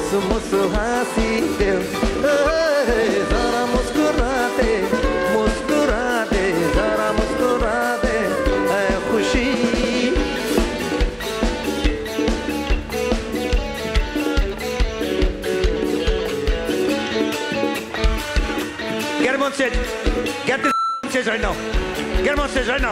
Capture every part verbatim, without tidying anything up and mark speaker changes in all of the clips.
Speaker 1: मुसु मुसु हंसी दे, जरा मुस्कुरा दे, मुस्कुरा दे, जरा मुस्कुरा दे, ऐ खुशी। Get him on stage. Get this on stage right now. Get him on stage right now.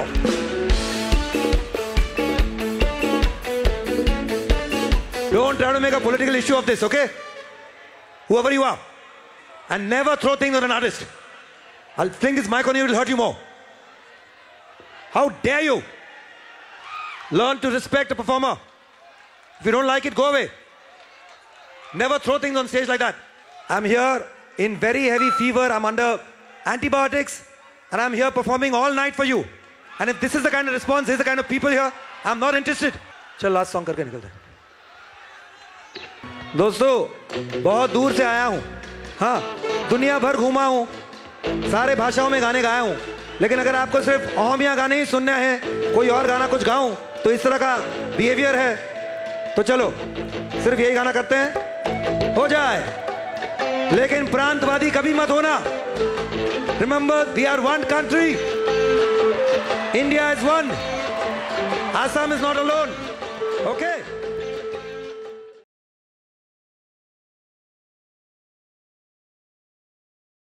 Speaker 1: Don't try to make a political issue of this, okay? Whoever you are. And never throw things on an artist. I'll fling this mic on you, it'll hurt you more. How dare you? Learn to respect a performer. If you don't like it, go away. Never throw things on stage like that. I'm here in very heavy fever. I'm under antibiotics. And I'm here performing all night for you. And if this is the kind of response, this is the kind of people here, I'm not interested. चल last song करके निकलते हैं। दोस्तों, बहुत दूर से आया हूँ। हाँ, दुनिया भर घूमा हूँ, सारे भाषाओं में गाने गाया हूँ। लेकिन अगर आपको सिर्फ ओहमिया गाने ही सुनने हैं, कोई और गाना कुछ गाऊं, तो इस तरह का बिहेवियर है, तो चलो सिर्फ यही गाना करते हैं, हो जाए। लेकिन प्रांतवादी कभी मत होना। Remember, we are one country. India is one. Assam is not alone. Okay?